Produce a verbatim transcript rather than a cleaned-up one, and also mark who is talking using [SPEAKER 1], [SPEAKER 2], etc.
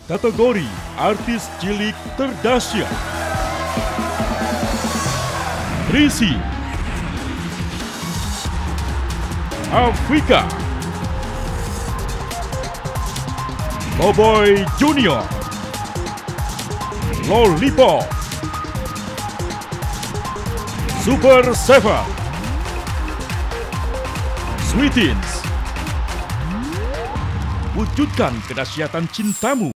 [SPEAKER 1] Kategori Artis Cilik Terdahsyat, Rizzy, Afrika, Boboiboy Junior, Lollipop, Super Seven, Sweetins. Wujudkan kedahsyatan cintamu.